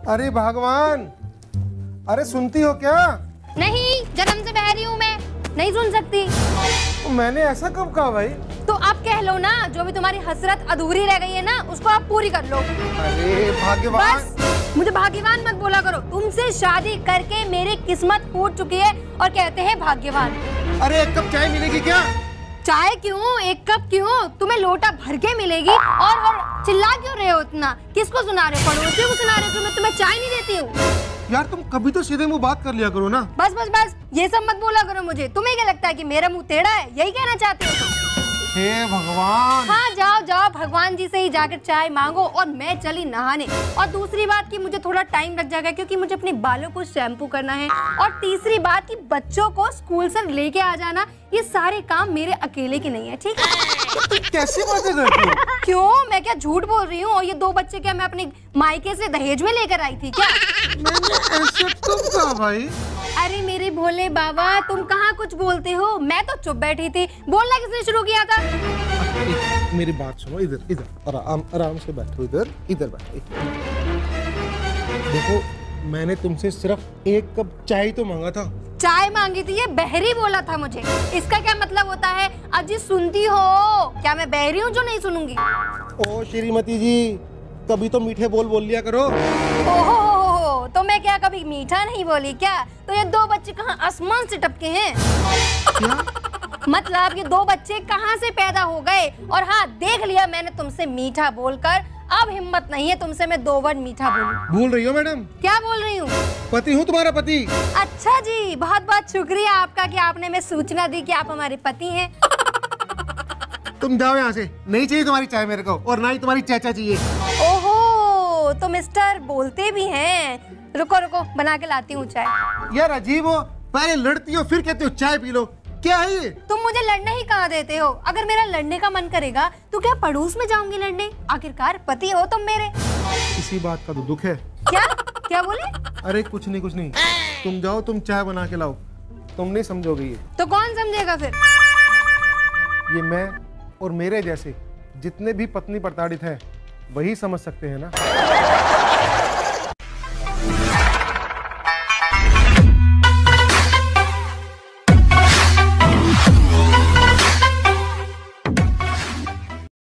अरे भगवान, अरे सुनती हो क्या? नहीं, जन्म से बहरी हूँ मैं, नहीं सुन सकती। मैंने ऐसा कब कहा भाई? तो आप कह लो ना, जो भी तुम्हारी हसरत अधूरी रह गई है ना, उसको आप पूरी कर लो। अरे भाग्यवान। बस मुझे भाग्यवान मत बोला करो। तुमसे शादी करके मेरी किस्मत फूट चुकी है और कहते हैं भाग्यवान। अरे एक कप चाय मिलेगी क्या? चाय क्यों, एक कप क्यों, तुम्हें लोटा भर के मिलेगी। और चिल्ला क्यों रहे हो इतना? किसको सुना रहे हो? पड़ोसियों को सुना रहे हो कि मैं तुम्हें चाय नहीं देती हूँ? यार तुम कभी तो सीधे मुंह बात कर लिया करो ना। बस बस बस, ये सब मत बोला करो मुझे। तुम्हें क्या लगता है कि मेरा मुंह टेढ़ा है? यही कहना चाहते हो? हे भगवान। हाँ जाओ जाओ, भगवान जी से ही जाकर चाय मांगो और मैं चली नहाने। और दूसरी बात कि मुझे थोड़ा टाइम लग जाएगा क्योंकि मुझे अपने बालों को शैम्पू करना है। और तीसरी बात कि बच्चों को स्कूल से लेके आ जाना, ये सारे काम मेरे अकेले के नहीं है, ठीक है? तुम कैसी बातें करती हो? क्यों, मैं क्या झूठ बोल रही हूँ? और ये 2 बच्चे क्या मैं अपने मायके से दहेज में लेकर आई थी क्या? मैंने ऐसा कब कहा भाई? अरे मेरे भोले बाबा, तुम कहाँ कुछ बोलते हो? मैं तो चुप बैठी थी। बोलना किसने शुरू किया था? मेरी बात सुनो, इधर इधर आराम से बैठो, इधर बैठो। देखो, मैंने तुमसे सिर्फ एक कप चाय तो मांगा था। चाय मांगी थी, ये बहरी बोला था मुझे। इसका क्या मतलब होता है? अजी सुनती हो क्या? मैं बहरी हूँ जो नहीं सुनूंगी? ओ श्रीमती जी, कभी तो मीठे बोल लिया करो। ओहो, तो मैं क्या कभी मीठा नहीं बोली क्या? तो ये 2 बच्चे कहाँ आसमान से टपके हैं? क्या? मतलब ये 2 बच्चे कहाँ से पैदा हो गए? और हाँ, देख लिया मैंने तुमसे मीठा बोलकर, अब हिम्मत नहीं है तुमसे मैं 2 वर्ड मीठा बोलूं। भूल रही हो मैडम? क्या बोल रही हूँ? पति हूँ, तुम्हारा पति। अच्छा जी, बहुत बहुत शुक्रिया आपका कि आपने हमें सूचना दी कि आप हमारे पति हैं। तुम जाओ यहाँ से, नहीं चाहिए तुम्हारी चाय मेरे को, और ना ही तुम्हारी चाचा चाहिए। ओहो, तो मिस्टर बोलते भी हैं। रुको रुको, बना के लाती हूँ चाय। यार अजीब हो, पहले लड़ती हो फिर कहते हो चाय पी लो, क्या है ये? तुम मुझे लड़ने ही कहाँ देते हो? अगर मेरा लड़ने का मन करेगा तो क्या पड़ोस में जाऊंगी लड़ने? आखिरकार पति हो तुम मेरे। इसी बात का तो दुख है। क्या क्या बोले? अरे कुछ नहीं, तुम जाओ, तुम चाय बना के लाओ। तुम नहीं समझोगे ये। तो कौन समझेगा फिर? ये मैं और मेरे जैसे जितने भी पत्नी प्रताड़ित हैं, वही समझ सकते हैं ना।